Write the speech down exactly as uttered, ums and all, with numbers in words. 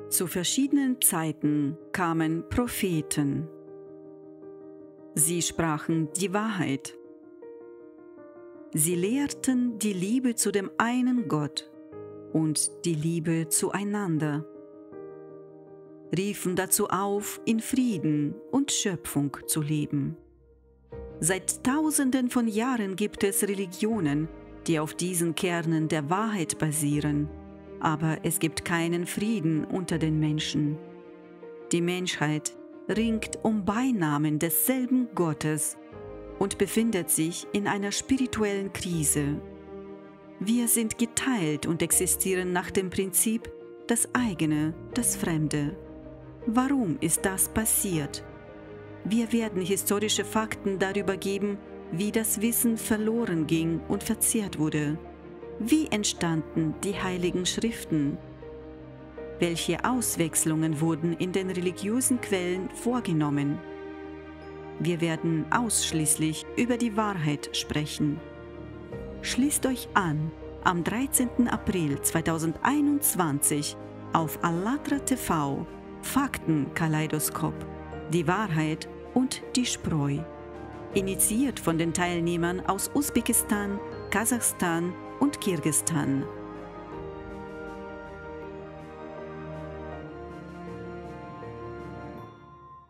Zu verschiedenen Zeiten kamen Propheten. Sie sprachen die Wahrheit. Sie lehrten die Liebe zu dem einen Gott und die Liebe zueinander, riefen dazu auf, in Frieden und Schöpfung zu leben. Seit Tausenden von Jahren gibt es Religionen, die auf diesen Kernen der Wahrheit basieren, aber es gibt keinen Frieden unter den Menschen. Die Menschheit ringt um Beinamen desselben Gottes und befindet sich in einer spirituellen Krise. Wir sind geteilt und existieren nach dem Prinzip das eigene, das Fremde. Warum ist das passiert? Wir werden historische Fakten darüber geben, wie das Wissen verloren ging und verzehrt wurde. Wie entstanden die Heiligen Schriften? Welche Auswechslungen wurden in den religiösen Quellen vorgenommen? Wir werden ausschließlich über die Wahrheit sprechen. Schließt euch an am dreizehnten April zweitausendeinundzwanzig auf ALLATRA T V, Faktenkaleidoskop, die Wahrheit und die Spreu. Initiiert von den Teilnehmern aus Usbekistan, Kasachstan und Kirgisistan.